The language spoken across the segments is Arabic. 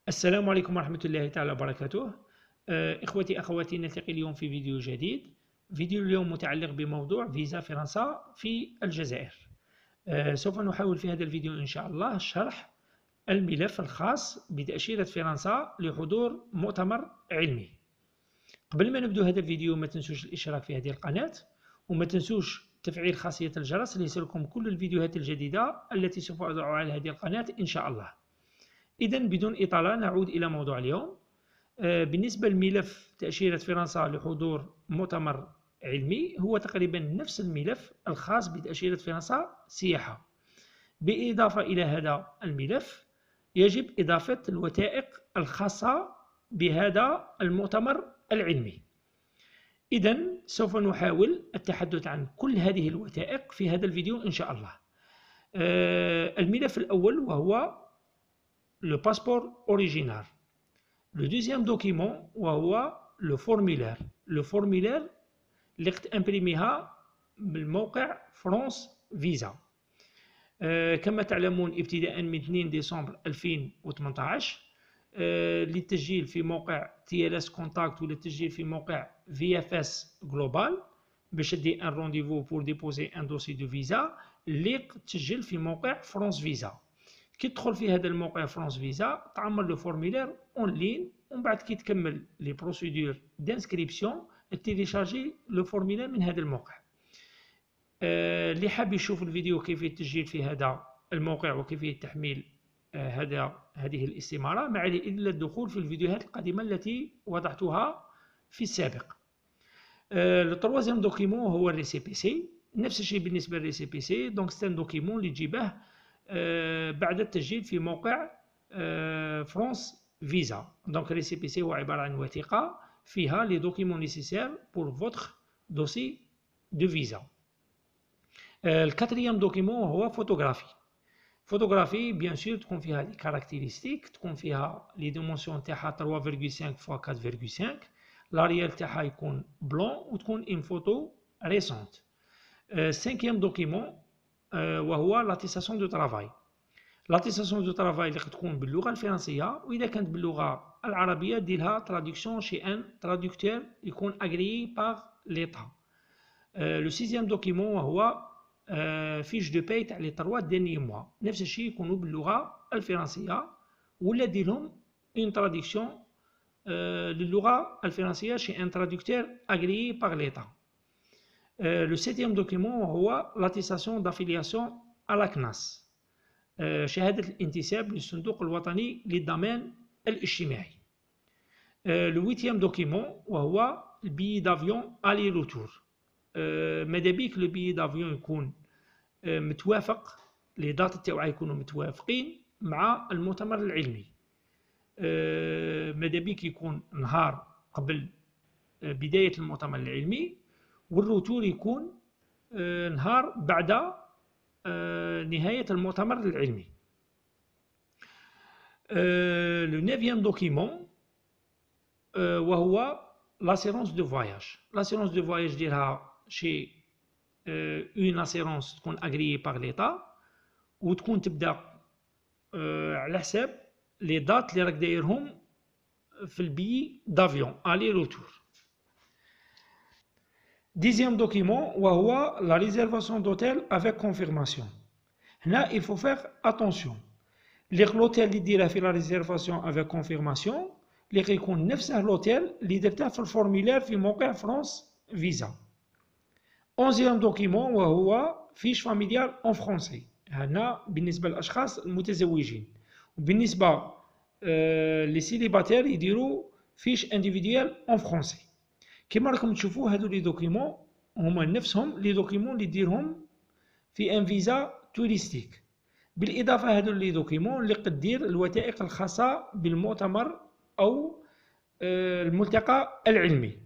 السلام عليكم ورحمة الله تعالى وبركاته. إخوتي أخواتي، نلتقي اليوم في فيديو جديد. فيديو اليوم متعلق بموضوع فيزا فرنسا في الجزائر. سوف نحاول في هذا الفيديو إن شاء الله شرح الملف الخاص بتأشيرة فرنسا لحضور مؤتمر علمي. قبل ما نبدأ هذا الفيديو ما تنسوش الاشتراك في هذه القناة، وما تنسوش تفعيل خاصية الجرس ليصلكم كل الفيديوهات الجديدة التي سوف أضعها على هذه القناة إن شاء الله. إذن بدون إطالة نعود إلى موضوع اليوم. بالنسبة لملف تأشيرة فرنسا لحضور مؤتمر علمي، هو تقريبا نفس الملف الخاص بتأشيرة فرنسا سياحة. بالإضافة إلى هذا الملف يجب إضافة الوثائق الخاصة بهذا المؤتمر العلمي. إذن سوف نحاول التحدث عن كل هذه الوثائق في هذا الفيديو إن شاء الله. الملف الأول وهو le passeport original. Le deuxième document وهو le formulaire. Le formulaire اللي امبريميها بالموقع فرانس فيزا. كما تعلمون ابتداء من 2 ديسمبر 2018 للتسجيل في موقع TLS Contact ولا التسجيل في موقع VFS Global باش تدي ان رونديفو بور ديبوزي ان دوسي دو فيزا اللي تسجل في موقع فرانس فيزا. كي تدخل في هذا الموقع فرانس فيزا تعمل لو فورميلير اون لين، ومن بعد كي تكمل لي بروسيدور دانسكريبسيون تيليشارجي لو فورميلير من هذا الموقع. اللي حاب يشوف الفيديو كيفية التسجيل في هذا الموقع وكيفية تحميل هذه الاستمارة، ما عليه إلا الدخول في الفيديوهات القديمة التي وضعتها في السابق. التروازيام دوكيمون هو الريسيبيسي، نفس الشيء بالنسبة للريسيبيسي. دونك سي ان دوكيمون اللي تجيبه بعد التسجيل في موقع فرانس فيزا. دونك الريسيبيسي هو عبارة عن وثيقة فيها لي دوكيمون نيسيسير بور فوتر دوسي دو فيزا. الكاتريام دوكيمون هو فوتوغرافي. فوتوغرافي بيان سور تكون فيها لي كاركتيرستيك، تكون فيها لي ديمونسيون تاعها 3.5 ف 4.5، لاريال تاعها يكون بلون وتكون ان فوتو ريسونت. سانكيام دوكيمون وهو لاتيساسيون دو ترافاي. لاتيساسيون دو ترافاي اللي تكون باللغه الفرنسيه، واذا كانت باللغه العربيه ديرها تراديكسيون شي ان تراديكتور يكون اغريي باغ ليتا. لو سيزيام دوكيمون وهو فيش دو باي تاع لي 3 ديرني موا، نفس الشيء يكونوا باللغه الفرنسيه ولا ديرهم اون تراديكسيون للغه الفرنسيه شي ان تراديكتور اغريي باغ ليتا. Le septième document هو l'attestation d'affiliation à la CNAS، شهادة الانتساب للصندوق الوطني للضمان الاجتماعي. Le huitième document وهو البي دافيون الي روتور. ماذا بيك لو بي دافيون يكون متوافق، لي دات تاعو يكونوا متوافقين مع المؤتمر العلمي. ماذا بيك يكون نهار قبل بداية المؤتمر العلمي، والروتور يكون نهار بعد نهاية المؤتمر العلمي. لو نيفيام دوكيمون وهو لاسيرونس دو فواياج. لاسيرونس دو فواياج ديرها شي اون اسيرونس تكون اغريي باغ ليتا، وتكون تبدا على حساب لي دات اللي راك دايرهم في البي دافيون الي روتور. Dixième document وهو la réservation d'hôtel avec confirmation. هنا il faut faire attention. l'hôtel اللي ديره في la réservation avec confirmation اللي غيكون نفسه l'hôtel اللي درته في الفورميلير في موقع فرانس فيزا. onzième document وهو fiche familiale en français. هنا بالنسبة للأشخاص المتزوجين، وبالنسبة للسيليباتير يديروا fiche individuelle en français. كما راكم تشوفوا هادو لي دوكيمون هما نفسهم لي دوكيمون اللي ديرهم في ان فيزا توريستيك. بالاضافه هادو لي دوكيمون اللي قد دير الوثائق الخاصه بالمؤتمر او الملتقى العلمي.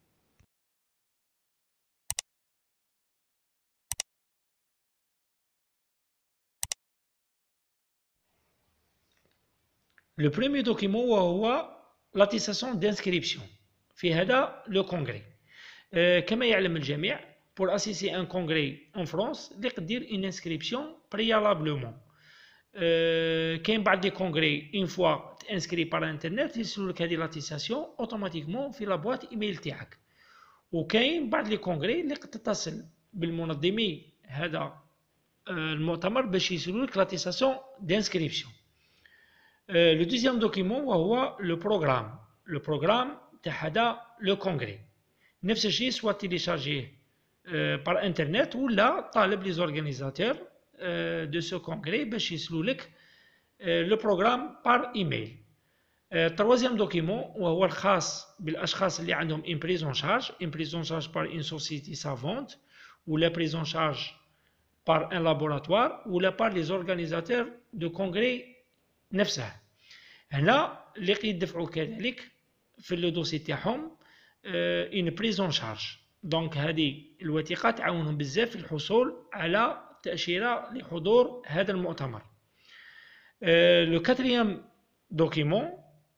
لو بريمي دوكيمون وهو لاتيساسيون دانسكريبسيون في هذا لو كونغري. كما يعلم الجميع pour assister à un congrès en France اللي قدير une inscription préalablement. كاين بعض لي كونغري اون فوا تانسكري بار انترنت يرسلوا لك هذه لاتيساسيون اوتوماتيكمون في لابواط ايميل تاعك. وكاين بعض لي كونغري اللي قد تتصل بالمنظمي هذا المؤتمر باش يرسلوا لك لاتيساسيون دانسكريبسيون. لو دوزيام دوكيمون وهو لو بروغرام تاع هذا لو كونغري. نفس الشيء سوا تيليشارجيه بار انترنت ولا طالب لي زورغانيزاتور دو سو كونغري باش يرسلوا لك لو بروغرام بار ايميل. troisième document وهو الخاص بالاشخاص اللي عندهم une prise en charge par une société savante ولا prise en charge par un laboratoire ولا par les organisateurs de congrès نفسه. هنا اللي يدفعوا كذلك في لو دوسي تاعهم une prise en charge. دونك هذه الوثيقه تعاونهم بزاف في الحصول على تاشيره لحضور هذا المؤتمر. لو كاتريام دوكيمون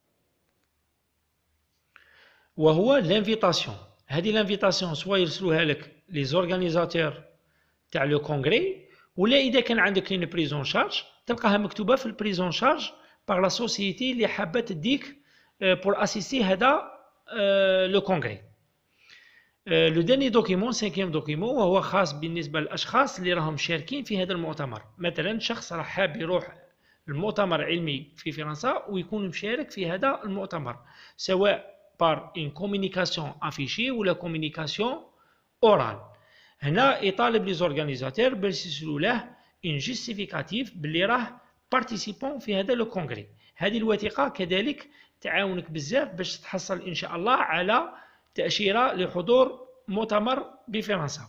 وهو لانفيتاسيون. هذه لانفيتاسيون سوا يرسلوها لك لي زورغانيزاتور تاع لو كونغري ولا اذا كان عندك اون بريزون شارج تلقاها مكتوبه في البريزون شارج باغ لا سوسيتي اللي حابه تديك بور اسيستي هذا لو كونغري. لو داني دوكيمون سانكيام دوكيمون وهو خاص بالنسبه للاشخاص اللي راهم شاركين في هذا المؤتمر. مثلا شخص راه حاب يروح المؤتمر علمي في فرنسا ويكون مشارك في هذا المؤتمر سواء par une communication affichée ou la communication orale. هنا يطالب لي زورغانيزاتور باش يرسلوا له ان جوستيفيكاتيف باللي راه بارتيسيبون في هذا لو كونغري. هذه الوثيقه كذلك تعاونك بزاف باش تحصل ان شاء الله على تاشيره لحضور مؤتمر بفرنسا.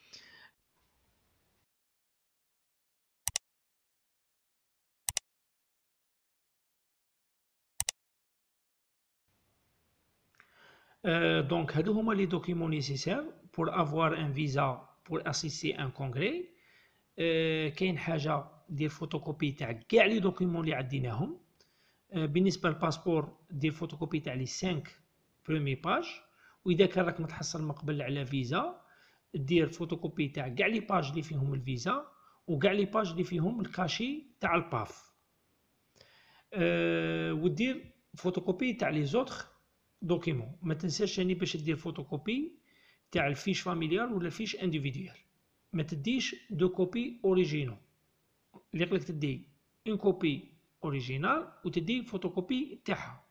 Donc, هادو هما لي دوكيمون نيسيسير pour avoir un visa pour assister un congrès. كاين حاجه دير فوتوكوبي تاع كاع لي دوكيمون اللي عديناهم. بالنسبه للباسبور دير فوتوكوبي تاع لي 5 برومي باج، واذا كان راك متحصل مقبل على فيزا دير فوتوكوبي تاع كاع لي باج اللي فيهم الفيزا وكاع لي باج اللي فيهم الكاشي تاع الباف. ودير فوتوكوبي تاع لي زوتر دوكيمون. ما تنساش ثاني باش دير فوتوكوبي تاع الفيش فاميليال ولا الفيش انديفيدوال. ما تديش دو كوبي اوريجينال، اللي قلك تدي اون كوبي اوريجينال وتدي فوتوكوبي تاعها.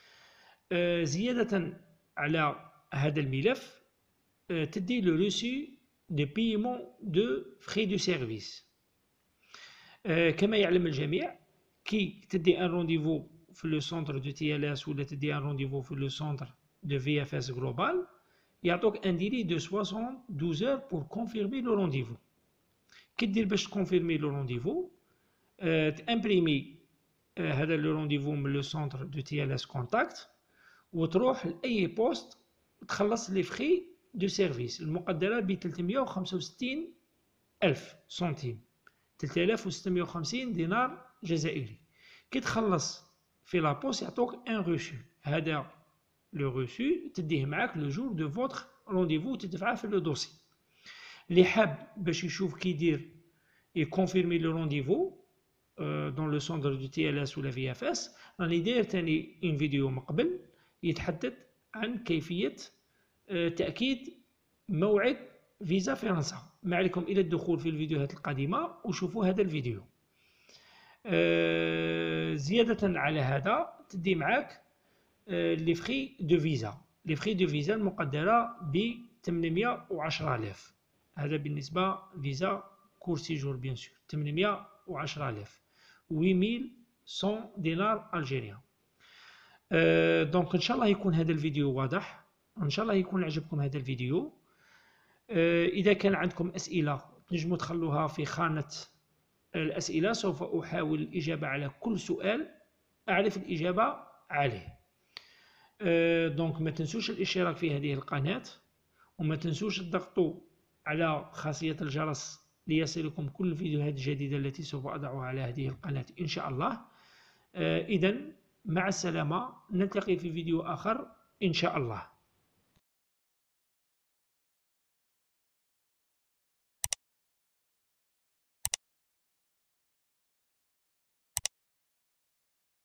زيادة على هذا الملف تدي لو روسي دو بايمون دو فري دو سيرفيس. كما يعلم الجميع كي تدي ان رونديفو في لو سونتر دو تي ال اس ولا تدي ان رونديفو في لو سونتر دو في اف اس جلوبال يعطوك ان ديلي دو 72 heures بور كونفيرمي لو رونديفو. كي دير باش تكونفيرمي لو رونديفو تامبريمي هذا لو رونديفو من لو سونتر دو تي ال اس كونتاكت وتروح لاي بوست تخلص لي فخي دو سيرفيس المقدره ب 365 ألف سنتيم، 3650 دينار جزائري. كي تخلص في لابوست يعطوك ان روشو. هذا لو روشو تديه معاك لو جور دو فوتر رونديفو تدفعه في لو دوسي. اللي حاب باش يشوف كي يدير يكونفيرمي لو رونديفو دون لو سونتر دو تي ال اس ولا في اف اس، راني داير تاني ان فيديو من قبل يتحدث عن كيفيه تاكيد موعد فيزا فرنسا. ما عليكم الى الدخول في الفيديوهات القادمه وشوفوا هذا الفيديو. زيادة على هذا تدي معاك لي فخي دو فيزا. لي فخي دو فيزا المقدرة ب 810,000. هذا بالنسبة فيزا كور سيجور بيان سور 810,000 8100 دينار الجيريان. دونك ان شاء الله يكون هذا الفيديو واضح، ان شاء الله يكون عجبكم هذا الفيديو. اذا كان عندكم اسئلة تنجموا تخلوها في خانة الأسئلة، سوف أحاول الإجابة على كل سؤال أعرف الإجابة عليه. دونك ما تنسوش الاشتراك في هذه القناة وما تنسوش تضغطوا على خاصية الجرس ليصلكم كل الفيديوهات الجديدة التي سوف أضعها على هذه القناة إن شاء الله. إذن مع السلامة، نلتقي في فيديو آخر إن شاء الله.